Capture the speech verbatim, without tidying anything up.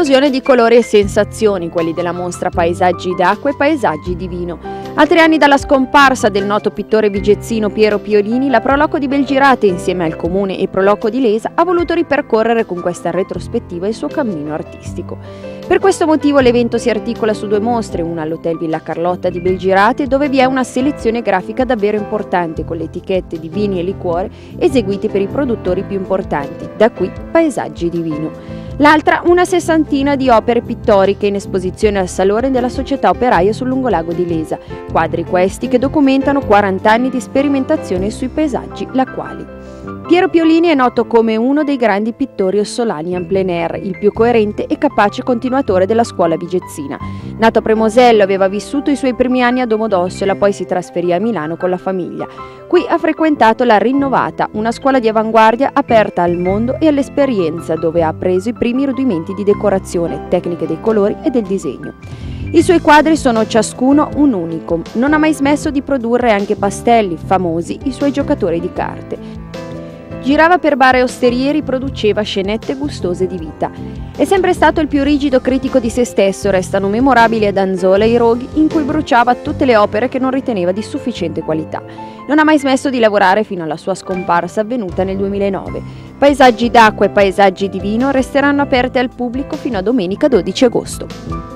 un'esplosione di colori e sensazioni, quelli della mostra Paesaggi d'acqua e Paesaggi di vino. A tre anni dalla scomparsa del noto pittore vigezzino Piero Piolini, la Proloco di Belgirate, insieme al Comune e Proloco di Lesa, ha voluto ripercorrere con questa retrospettiva il suo cammino artistico. Per questo motivo l'evento si articola su due mostre, una all'Hotel Villa Carlotta di Belgirate, dove vi è una selezione grafica davvero importante con le etichette di vini e liquore eseguite per i produttori più importanti, da qui Paesaggi di vino. L'altra una sessantina di opere pittoriche in esposizione al Salone della Società Operaia sul lungolago di Lesa, quadri questi che documentano quaranta anni di sperimentazione sui paesaggi lacuali. Piero Piolini è noto come uno dei grandi pittori ossolani en plein air, il più coerente e capace continuatore della scuola vigezzina. Nato a Premosello, aveva vissuto i suoi primi anni a Domodossola, poi si trasferì a Milano con la famiglia. Qui ha frequentato la Rinnovata, una scuola di avanguardia aperta al mondo e all'esperienza, dove ha appreso i primi rudimenti di decorazione, tecniche dei colori e del disegno. I suoi quadri sono ciascuno un unicum, non ha mai smesso di produrre anche pastelli, famosi i suoi giocatori di carte. Girava per bar e osterie e riproduceva scenette gustose di vita. È sempre stato il più rigido critico di se stesso, restano memorabili ad Anzola i roghi in cui bruciava tutte le opere che non riteneva di sufficiente qualità. Non ha mai smesso di lavorare fino alla sua scomparsa avvenuta nel duemilanove. Paesaggi d'acqua e Paesaggi di vino resteranno aperte al pubblico fino a domenica dodici agosto.